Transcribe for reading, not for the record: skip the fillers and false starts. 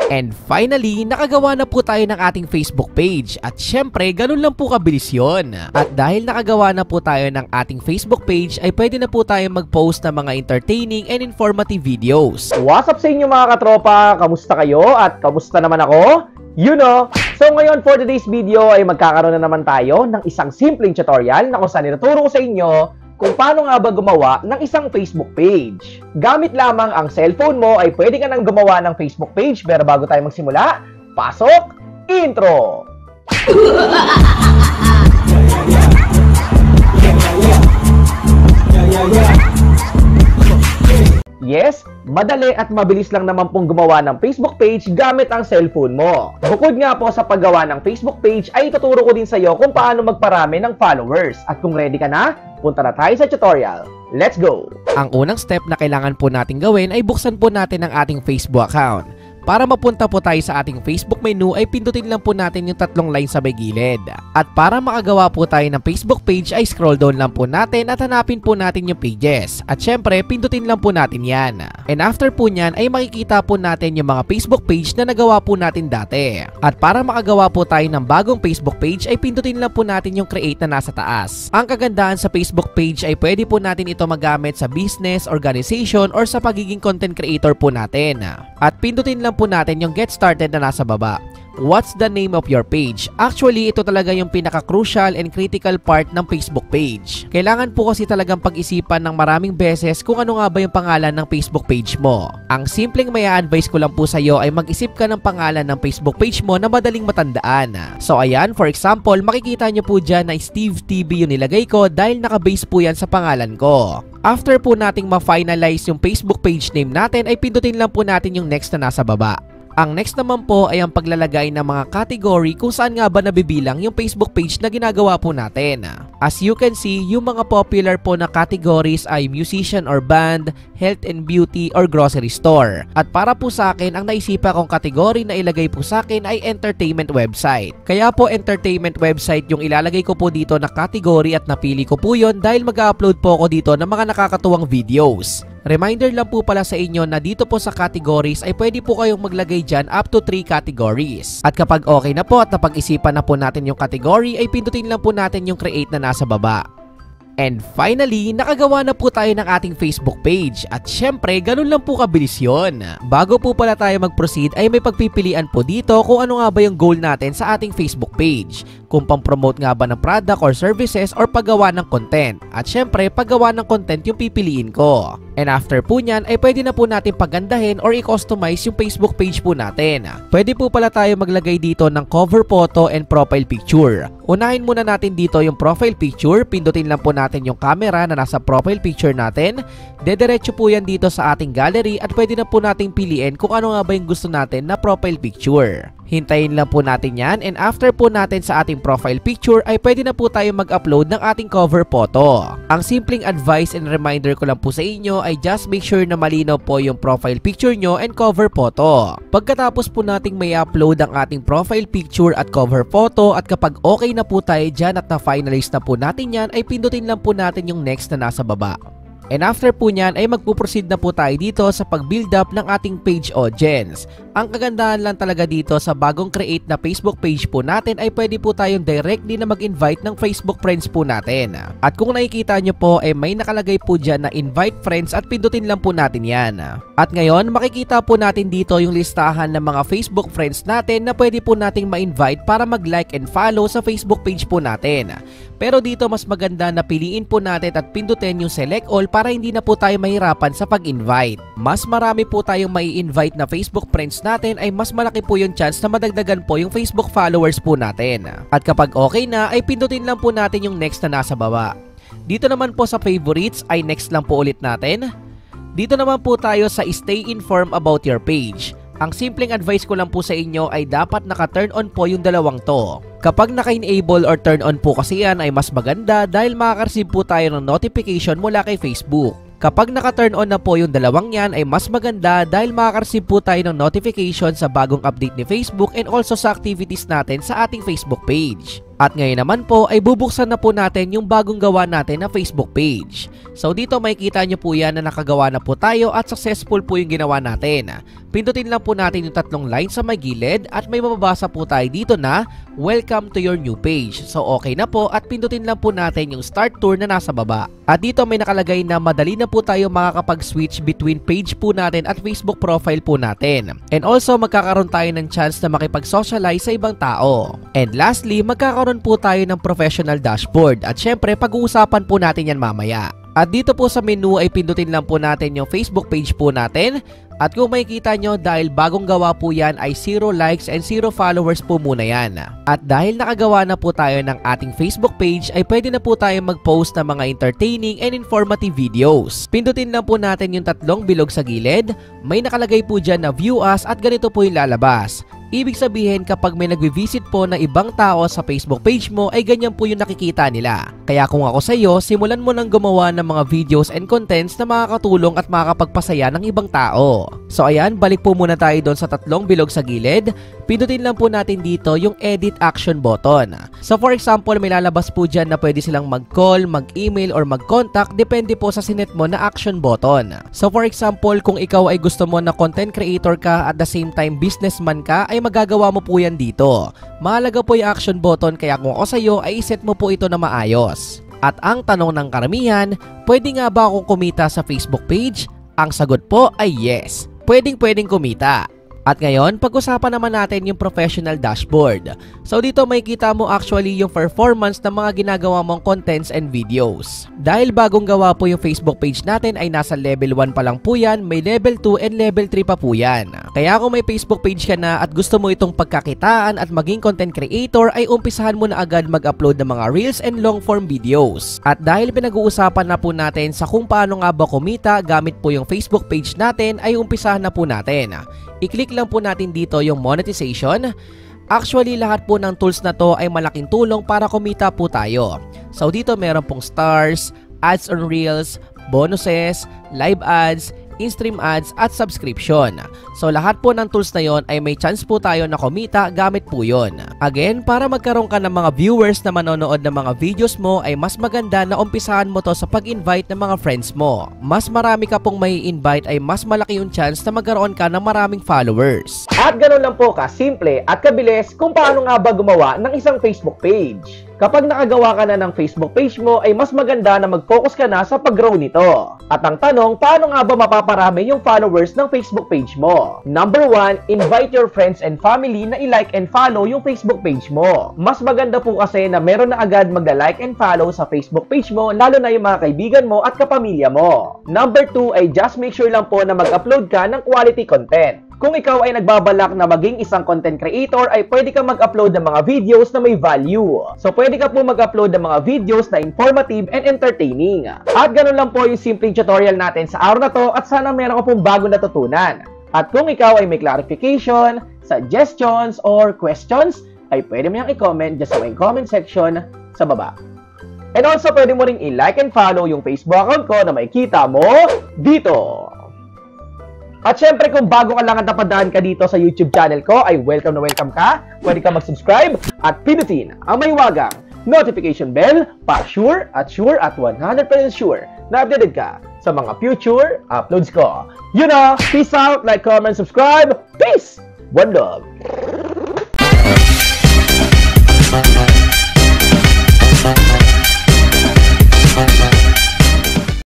And finally, nakagawa na po tayo ng ating Facebook page. At syempre, ganun lang po kabilis yun. At dahil nakagawa na po tayo ng ating Facebook page, ay pwede na po tayo mag-post ng mga entertaining and informative videos. What's up sa inyo mga katropa? Kamusta kayo? At kamusta naman ako? You know! So ngayon for today's video ay magkakaroon na naman tayo ng isang simpleng tutorial na kung saan ituturo ko sa inyo kung paano nga ba gumawa ng isang Facebook page. Gamit lamang ang cellphone mo ay pwede ka nang gumawa ng Facebook page. Pero bago tayo magsimula, pasok! Intro! Yes, madali at mabilis lang naman pong gumawa ng Facebook page gamit ang cellphone mo. Bukod nga po sa paggawa ng Facebook page, ay ituturo ko din sa iyo kung paano magparami ng followers. At kung ready ka na, punta na tayo sa tutorial. Let's go! Ang unang step na kailangan po natin gawin ay buksan po natin ang ating Facebook account. Para mapunta po tayo sa ating Facebook menu ay pindutin lang po natin yung tatlong line sa may gilid. At para makagawa po tayo ng Facebook page ay scroll down lang po natin at hanapin po natin yung pages. At syempre pindutin lang po natin yan. And after po nyan ay makikita po natin yung mga Facebook page na nagawa po natin dati. At para makagawa po tayo ng bagong Facebook page ay pindutin lang po natin yung create na nasa taas. Ang kagandahan sa Facebook page ay pwede po natin ito magamit sa business, organization, or sa pagiging content creator po natin. At pindutin lang po natin yung get started na nasa baba. What's the name of your page? Actually, ito talaga yung pinaka-crucial and critical part ng Facebook page. Kailangan po kasi talagang pag-isipan ng maraming beses kung ano nga ba yung pangalan ng Facebook page mo. Ang simpleng may advice ko lang po sa iyo ay mag-isip ka ng pangalan ng Facebook page mo na madaling matandaan. So ayan, for example, makikita nyo po dyan na Steve TV yung nilagay ko dahil nakabase po yan sa pangalan ko. After po nating ma-finalize yung Facebook page name natin ay pindutin lang po natin yung next na nasa baba. Ang next naman po ay ang paglalagay ng mga category kung saan nga ba nabibilang yung Facebook page na ginagawa po natin. As you can see, yung mga popular po na categories ay musician or band, health and beauty, or grocery store. At para po sa akin, ang naisipa kong category na ilagay po sa akin ay entertainment website. Kaya po entertainment website yung ilalagay ko po dito na category at napili ko po yun dahil mag-upload po ako dito ng mga nakakatuwang videos. Reminder lang po pala sa inyo na dito po sa categories ay pwede po kayong maglagay dyan up to 3 categories. At kapag okay na po at napag-isipan na po natin yung category ay pindutin lang po natin yung create na nasa baba. And finally, nakagawa na po tayo ng ating Facebook page. At syempre, ganun lang po kabilis yun. Bago po pala tayo mag-proceed ay may pagpipilian po dito kung ano nga ba yung goal natin sa ating Facebook page. Kung pang-promote nga ba ng product or services or paggawa ng content. At syempre, paggawa ng content yung pipiliin ko. And after po nyan ay pwede na po natin pagandahin or i-customize yung Facebook page po natin. Pwede po pala tayo maglagay dito ng cover photo and profile picture. Unahin muna natin dito yung profile picture. Pindutin lang po natin yung camera na nasa profile picture natin. Dediretso po yan dito sa ating gallery at pwede na po nating piliin kung ano nga ba yung gusto natin na profile picture. Hintayin lang po natin yan and after po natin sa ating profile picture ay pwede na po tayo mag-upload ng ating cover photo. Ang simpleng advice and reminder ko lang po sa inyo ay just make sure na malinaw po yung profile picture nyo and cover photo. Pagkatapos po nating may upload ang ating profile picture at cover photo at kapag okay na po tayo dyan at na-finalize na po natin yan ay pindutin lang po natin yung next na nasa baba. And after po nyan ay magpuproceed na po tayo dito sa pag-build up ng ating page audience. Ang kagandahan lang talaga dito sa bagong create na Facebook page po natin ay pwede po tayong directly na mag-invite ng Facebook friends po natin. At kung nakikita nyo po ay may nakalagay po dyan na invite friends at pindutin lang po natin yan. At ngayon makikita po natin dito yung listahan ng mga Facebook friends natin na pwede po nating ma-invite para mag-like and follow sa Facebook page po natin. Pero dito mas maganda na piliin po natin at pindutin yung select all para hindi na po tayo mahirapan sa pag-invite. Mas marami po tayong mai-invite na Facebook friends natin ay mas malaki po yung chance na madagdagan po yung Facebook followers po natin. At kapag okay na ay pindutin lang po natin yung next na nasa baba. Dito naman po sa favorites ay next lang po ulit natin. Dito naman po tayo sa stay informed about your page. Ang simpleng advice ko lang po sa inyo ay dapat naka-turn on po yung dalawang to. Kapag naka-enable or turn on po kasi yan ay mas maganda dahil makaka-receive po tayo ng notification mula kay Facebook. Kapag naka-turn on na po yung dalawang yan ay mas maganda dahil makaka-receive po tayo ng notification sa bagong update ni Facebook and also sa activities natin sa ating Facebook page. At ngayon naman po ay bubuksan na po natin yung bagong gawa natin na Facebook page. So dito makikita nyo po yan na nakagawa na po tayo at successful po yung ginawa natin. Pindutin lang po natin yung tatlong lines sa may gilid at may mababasa po tayo dito na welcome to your new page. So okay na po at pindutin lang po natin yung start tour na nasa baba. At dito may nakalagay na madali na po tayo makakapag-switch between page po natin at Facebook profile po natin. And also magkakaroon tayo ng chance na makipag-socialize sa ibang tao. And lastly, magkakaroon po tayo ng professional dashboard at syempre pag-uusapan po natin yan mamaya. At dito po sa menu ay pindutin lang po natin yung Facebook page po natin. At kung makikita nyo, dahil bagong gawa po yan ay 0 likes and 0 followers po muna yan. At dahil nakagawa na po tayo ng ating Facebook page ay pwede na po tayo mag-post ng mga entertaining and informative videos. Pindutin lang po natin yung tatlong bilog sa gilid. May nakalagay po dyan na view us at ganito po yung lalabas. Ibig sabihin kapag may nagvi-visit po na ibang tao sa Facebook page mo ay ganyan po yung nakikita nila. Kaya kung ako sa iyo, simulan mo nang gumawa ng mga videos and contents na makakatulong at makakapagpasaya ng ibang tao. So ayan, balik po muna tayo doon sa tatlong bilog sa gilid. Pindutin lang po natin dito yung edit action button. So for example, may lalabas po dyan na pwede silang mag-call, mag-email, or mag-contact depende po sa sinet mo na action button. So for example, kung ikaw ay gusto mo na content creator ka at the same time businessman ka, ay magagawa mo po yan dito. Mahalaga po yung action button kaya kung ako sa iyo ay iset mo po ito na maayos. At ang tanong ng karamihan, pwede nga ba akong kumita sa Facebook page? Ang sagot po ay yes. Pwedeng kumita. At ngayon, pag-usapan naman natin yung professional dashboard. So dito makikita mo actually yung performance ng mga ginagawa mong contents and videos. Dahil bagong gawa po yung Facebook page natin ay nasa level 1 pa lang po yan, may level 2 and level 3 pa po yan. Kaya kung may Facebook page ka na at gusto mo itong pagkakitaan at maging content creator ay umpisahan mo na agad mag-upload ng mga reels and long form videos. At dahil pinag-uusapan na po natin sa kung paano nga ba kumita gamit po yung Facebook page natin ay umpisahan na po natin. I-click lang po natin dito yung monetization. Actually, lahat po ng tools na to ay malaking tulong para kumita po tayo. So dito meron pong stars, ads on reels, bonuses, live ads, in-stream ads at subscription. So lahat po ng tools na yon ay may chance po tayo na kumita gamit po yon. Again, para magkaroon ka ng mga viewers na manonood ng mga videos mo ay mas maganda na umpisahan mo to sa pag-invite ng mga friends mo. Mas marami ka pong may invite ay mas malaki yung chance na magkaroon ka ng maraming followers. At ganoon lang po kasimple at kabilis kung paano nga ba gumawa ng isang Facebook page. Kapag nakagawa ka na ng Facebook page mo ay mas maganda na mag-focus ka na sa pag-grow nito. At ang tanong, paano nga ba mapaparami yung followers ng Facebook page mo? Number 1, invite your friends and family na i-like and follow yung Facebook page mo. Mas maganda po kasi na meron na agad magda-like and follow sa Facebook page mo, lalo na yung mga kaibigan mo at kapamilya mo. Number 2 ay just make sure lang po na mag-upload ka ng quality content. Kung ikaw ay nagbabalak na maging isang content creator ay pwede ka mag-upload ng mga videos na may value. So pwede ka po mag-upload ng mga videos na informative and entertaining. At ganun lang po yung simpleng tutorial natin sa araw na to at sana meron ka pong bago natutunan. At kung ikaw ay may clarification, suggestions, or questions, ay pwede mo yung i-comment dyan sa comment section sa baba. And also pwede mo ring i-like and follow yung Facebook account ko na makikita mo dito. At syempre kung bago ka lang at napadaan ka dito sa YouTube channel ko ay welcome na welcome ka. Pwede ka mag-subscribe at pinutin ang may wagang notification bell para sure at 100% sure na updated ka sa mga future uploads ko. You know, peace out, like, comment, subscribe. Peace! One love!